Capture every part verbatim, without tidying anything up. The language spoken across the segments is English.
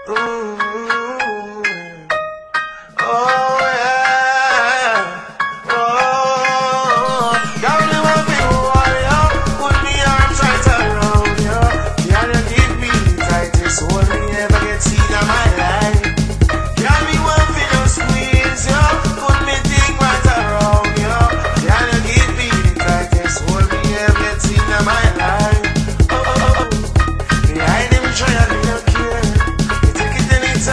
Ooh. Oh yeah. Oh, girl, you want me warrior. Put me arms right around you. Girl, you give me the tightest hold me ever get seen in my life. Girl, me want me to squeeze you. Put me thing right around you. Girl, you give me the tightest hold me ever get seen in my life. Oh, oh, oh. Behind him try a little care. You take it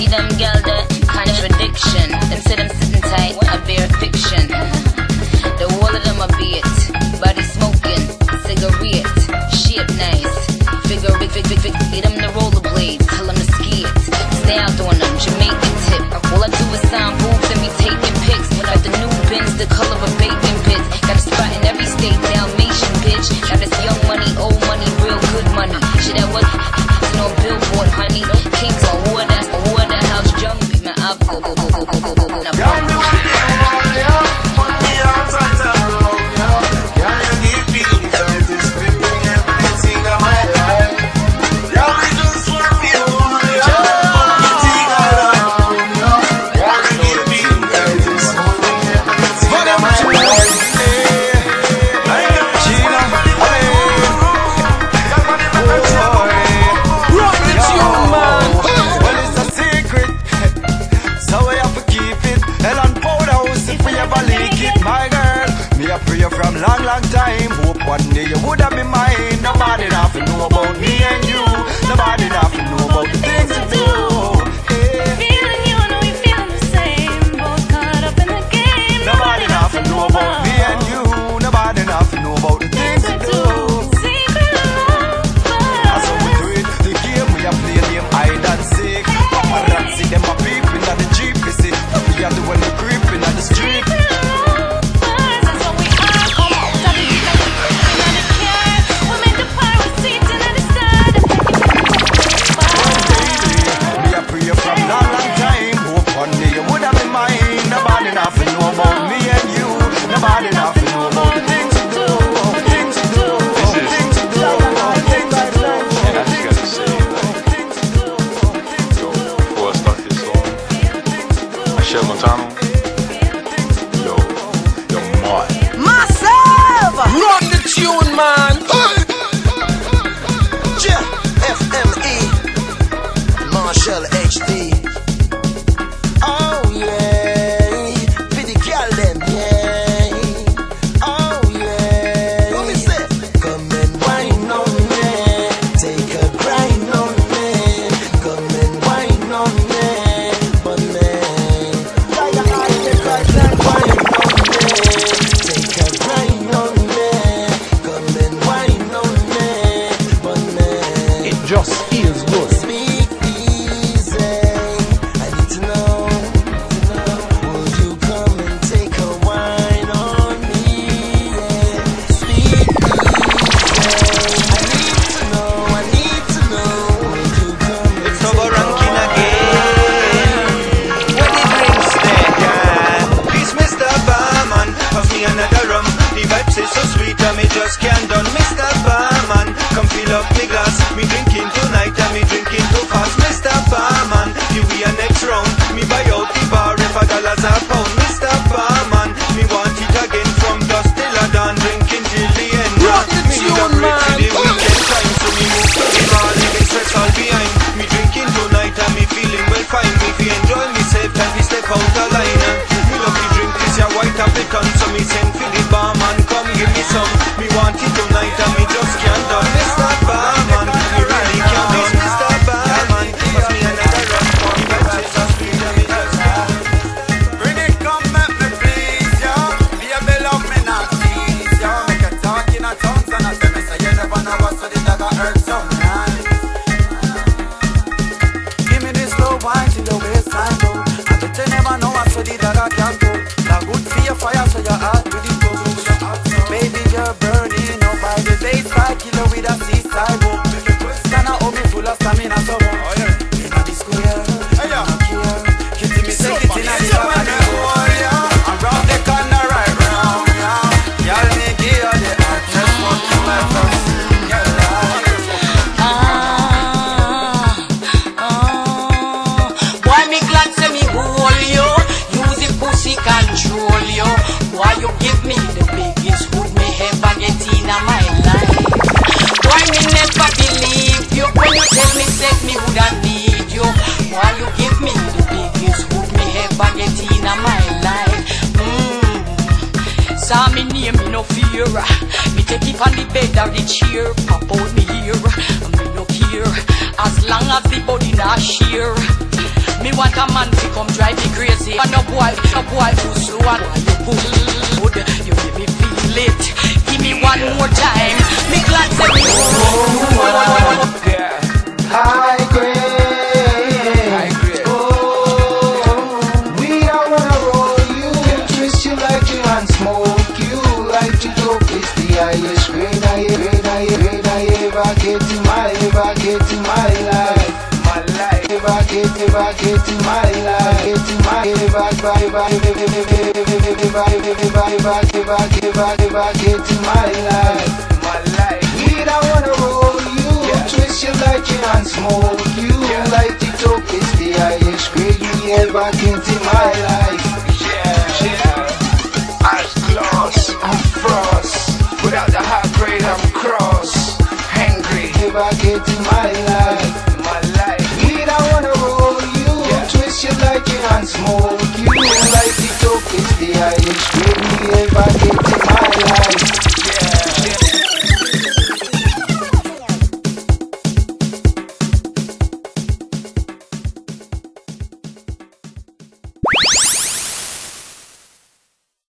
them girl that contradiction. Them say them sitting tight, a bare fiction. The whole of them a beat, body smoking, cigarette, shape nice. Figure, fig, fig, fig, fig, get them the rollerblades, tell them to ski it. Stay out on them, Jamaican tip. All I do is sign boobs and be taking pics. Without the new bins, the color of bacon bits. Got a spot in every state, Dalmatian bitch. Now this young money, old money, real good money. Shit that was no billboard, honey. Kings on water, water house jumpy. Man, I'll go, go, go, go, go, go, go, go. Now, Tell me what you want, yeah. Put me outside the road, yeah. Can you give me the time to spend everything of my life? Yeah, we just want you, yeah. Put me thing around, yeah. Can you give me the time to spend everything of my life? From long, long time, hope one day you would have been mine. Nobody have to know about me and you. Nobody have to know about the things you do. Yeah. Feeling you, I know you feeling the same. Both caught up in the game. Nobody have to know about me and you. Nobody have to know about the things you do. Secret lovers. That's how we do it. The game we are playing, game hide and seek. Paparazzi, them a peeping at the Jeep, you see. We are the one who creeping at the street. Me take it on the bed or the chair, pop out me here, me no care, as long as the body not sheer. Me want a man to come drive me crazy. And no boy, no boy who slow and you pull good. You make me feel it. Give me one more time. Me glad say me high grade, high grade. Oh, we don't wanna roll you, yeah. Twist you like you and smoke you like you dope. It's the highest grade I grade I grade I ever get in my ever get in my life, my life. Ever get ever get in my life, get in my ever ever ever ever ever ever ever ever get in my life, my life. We don't wanna roll you, yeah. Twist you like you and smoke you, yeah. Like the dope is the highest grade you ever get in my life. Yeah, yeah. I'm close, I'm frost. Without the high grade, I'm cross. Hungry, ever get in my life, my life. We don't wanna roll you, yeah. Twist you like you and smoke you, like the dope is the highest grade you ever get in my life.